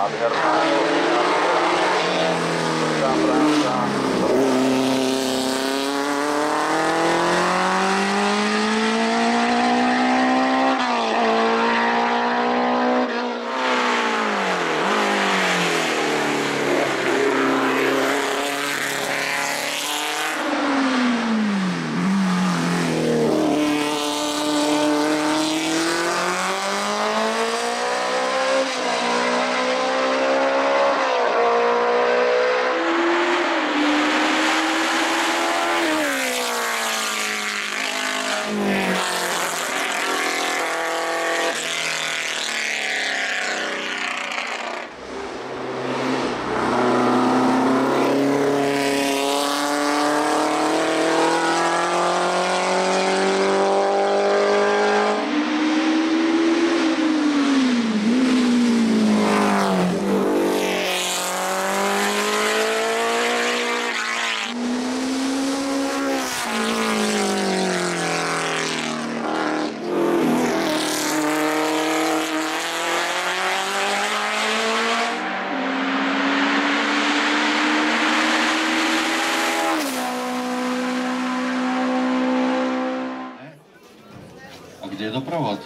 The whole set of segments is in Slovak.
nádherná práca. Kde je doprovod?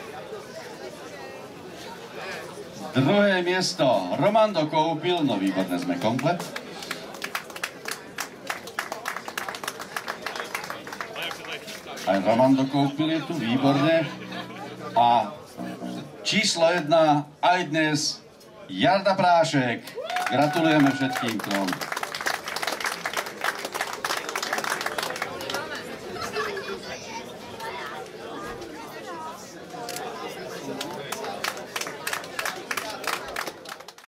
Druhé miesto Roman Dokoupil, no výborné, sme komplet. Aj Roman Dokoupil je tu, výborné. A číslo 1 aj dnes Jarda Prášek. Gratulujeme všetkým trom.